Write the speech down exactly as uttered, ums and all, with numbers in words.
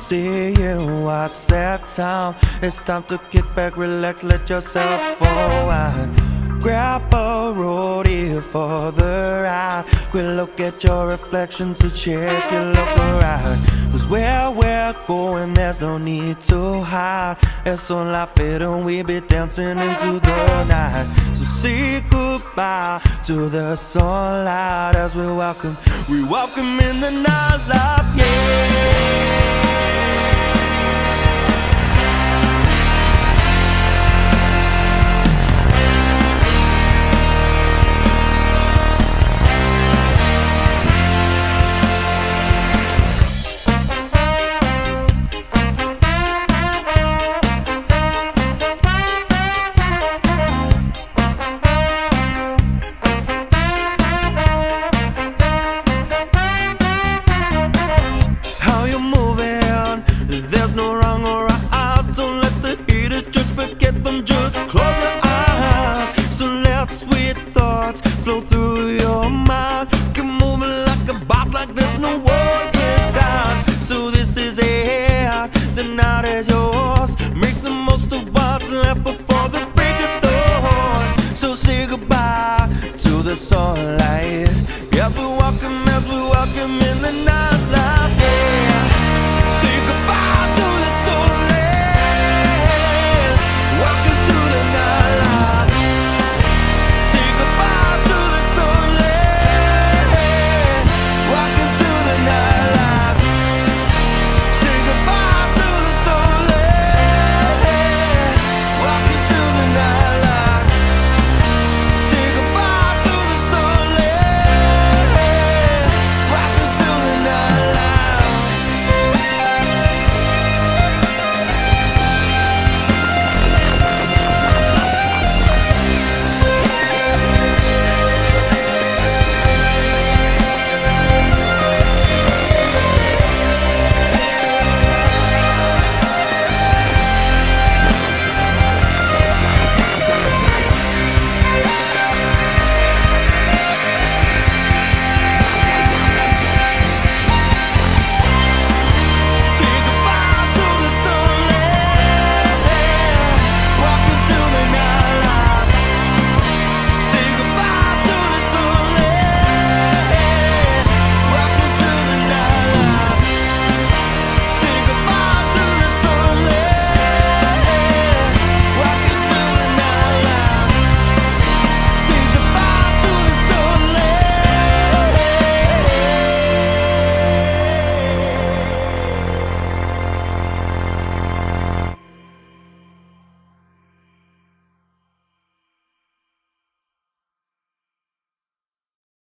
see you, what's that time? It's time to kick back, relax, let yourself unwind. Grab a roadie for the ride. Quick look at your reflection to check your look right. Cause where we're going there's no need to hide. It's on life and we be dancing into the night. So say goodbye to the sunlight as we welcome, we welcome in the nightlife, yeah.